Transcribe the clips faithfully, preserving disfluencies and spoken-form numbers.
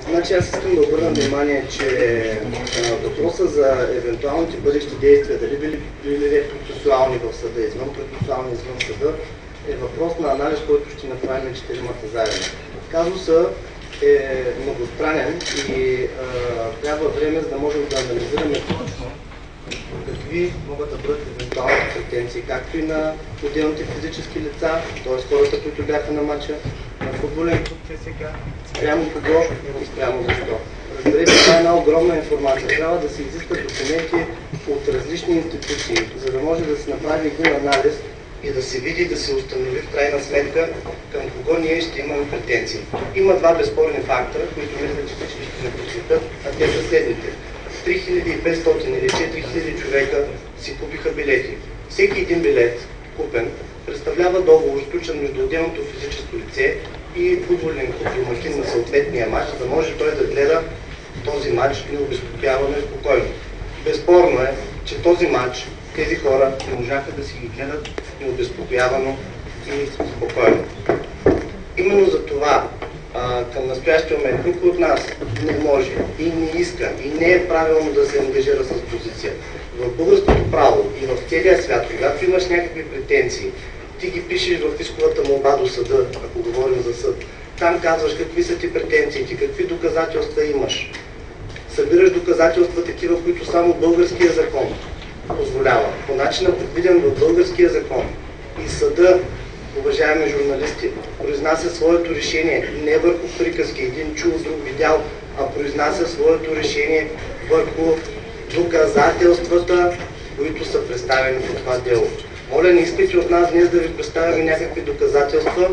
Значи аз искам да обърна внимание, че въпроса за евентуалните бъдещи действия, дали били, били процесуални в съда, извън процесуални, извън съда, е въпрос на анализ, който ще направим четиримата заедно. Казуса е многостранен и а, трябва време, за да можем да анализираме точно какви могат да бъдат евентуалните претенции, както и на отделните физически лица, т.е. хората, които бяха на матча, на футболен клуб ЦСКА, спрямо кого и спрямо защо. Разберете, това е една огромна информация. Трябва да се изискат документи от различни институции, за да може да се направи един анализ и да се види, да се установи в крайна сметка към кого ние ще имаме претенции. Има два безспорни фактора, които мисля, че всички ще не прочитат, а те са следните. три хиляди и петстотин или четири хиляди човека си купиха билети. Всеки един билет, купен, представлява договор, сключен между отделното физическо лице и футболен клуб домакин на съответния матч, за да може той да гледа този матч необезпокоявано и спокойно. Безспорно е, че този матч тези хора не можаха да си ги гледат необезпокоявано и спокойно. Именно за това а, към настоящия момент никой от нас не може и не иска и не е правилно да се ангажира с позиция. В българското право и в целия свят, когато имаш някакви претенции, ти ги пишеш в исковата молба до съда, ако говорим за съд. Там казваш какви са ти претенциите, какви доказателства имаш. Събираш доказателства такива, които само българския закон позволява. По начина предвиден в българския закон. И съда, уважаеми журналисти, произнася своето решение не върху приказки, един чул, друг видял, а произнася своето решение върху доказателствата, които са представени по това дело. Моля, не искайте от нас днес да ви представяме някакви доказателства,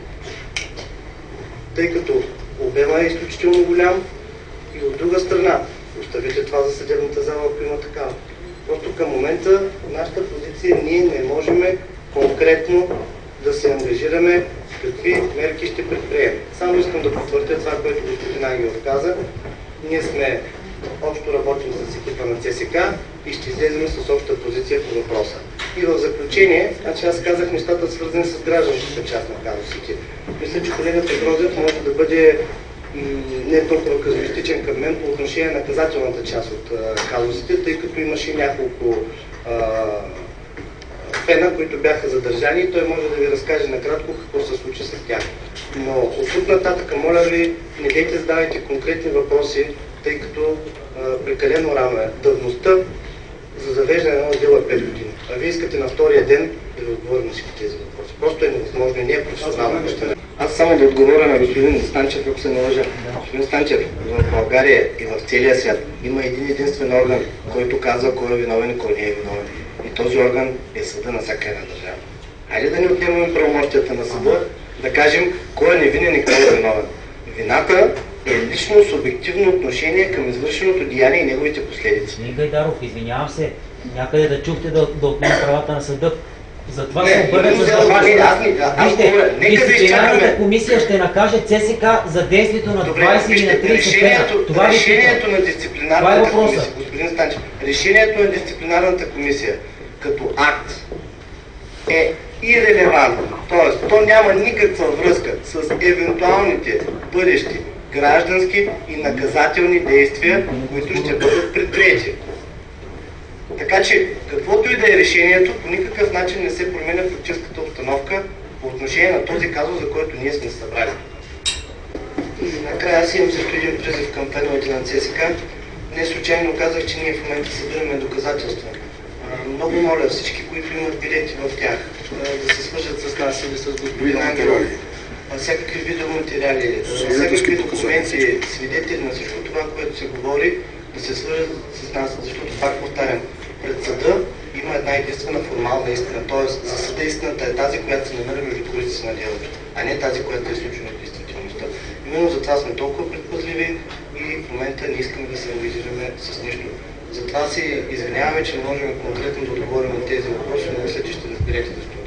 тъй като обема е изключително голям и от друга страна, оставете това за съдебната зала, ако има такава. Просто към момента нашата позиция ние не можем конкретно да се ангажираме какви мерки ще предприемем. Само искам да потвърдя това, което господин Ангелов каза. Ние сме общо работим с екипа на ЦСКА и ще излезем с обща позиция по въпроса. И в заключение, значи аз казах нещата свързани с гражданската част на казусите. Мисля, че колегата Грозев може да бъде не толкова казуистичен към мен по отношение на наказателната част от а, казусите, тъй като имаше няколко а, фена, които бяха задържани и той може да ви разкаже накратко какво се случи с тях. Но от тук нататък, моля ви, не дейте задавайте конкретни въпроси, тъй като а, прекалено рано е. Давността за завеждане на едно дело е пет години. А вие искате на втория ден да ви отговорим на всички тези въпроси. Просто е невъзможно и не е професионално неща. Аз само да отговоря на господин Станчев, ако се наложа. Господин Станчев, в България и в целия свят има един единствен орган, който казва кой е виновен и кой не е виновен. И този орган е съда на всяка една държава. Хайде да не отнемаме правомощията на съда, да кажем кой е невинен и кой е виновен. Вината е лично субективно отношение към извършеното деяние и неговите последици. Господин Гайдаров, извинявам се, някъде да чухте да, да отнем правата на съда. Затова се обърнем за това. Вижте, дисциплинарната комисия ще накаже ЦСКА за действието на двайсет или на трийсет фена. Това решението на дисциплинарната комисия, господин Станчев, решението на дисциплинарната комисия като акт е ирелевантно. Тоест, то няма никаква връзка с евентуалните бъдещи граждански и наказателни действия, които ще бъдат предприети. Така че, каквото и да е решението, по никакъв начин не се променя фактическата обстановка по отношение на този казус, за който ние сме събрали. И накрая аз имам също един призив към феновете на ЦСКА. Не случайно казах, че ние в момента събираме доказателства. Много моля всички, които имат билети в тях, да се свържат с нас или с господин Ангелов. Всякакви видеоматериали, всякакви документи, свидетели на всичко това, което се говори, да се свържат с нас, защото, пак повтарям, пред съда има една единствена формална истина, т.е. за съда истината е тази, която се намира между кориците на делото, а не тази, която е случена в действителността. Именно затова сме толкова предпазливи и в момента не искаме да се ангажираме с нищо. Затова си извиняваме, че не можем конкретно да отговорим на тези въпроси, но мисля, че ще разберете.